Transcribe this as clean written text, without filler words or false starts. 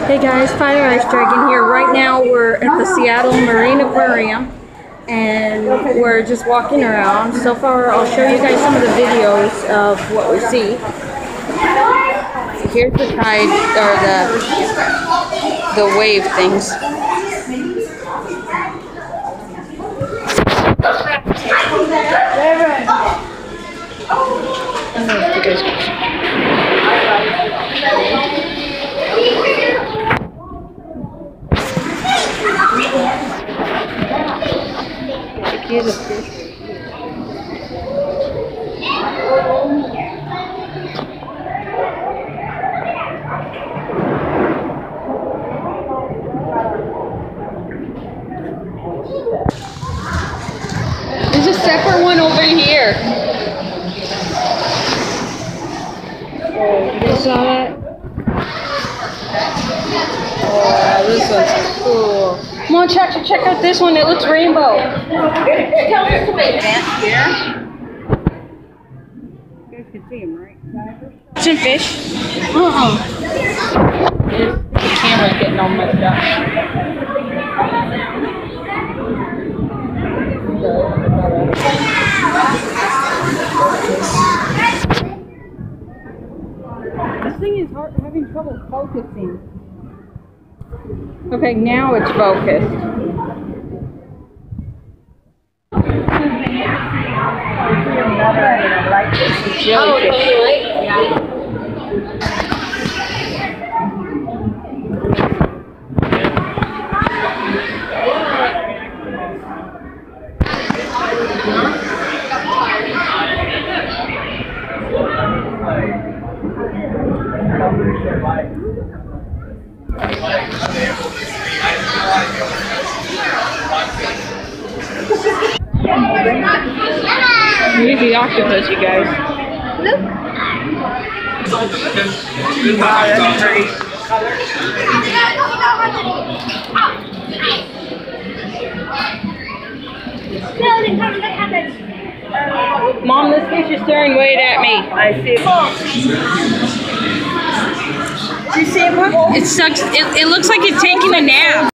Hey guys, Fire Ice Dragon here. Right now we're at the Seattle Marine Aquarium and we're just walking around. So far I'll show you guys some of the videos of what we see. Here's the tide, or the wave things. I don't know if you guys can see. Here's a fish. There's a separate one over here. You saw that? Oh, this one's cool. Come on, check out this one. It looks rainbow. Here. You guys can see him, right? Some fish. The camera's getting all messed up. This thing is having trouble focusing. Okay, now it's focused. Jellyfish. Here's the octopus, you guys. Look. Wow, that's pretty. Mom, this fish is staring right at me. I see it. Do you see it? It sucks. It looks like it's taking a nap.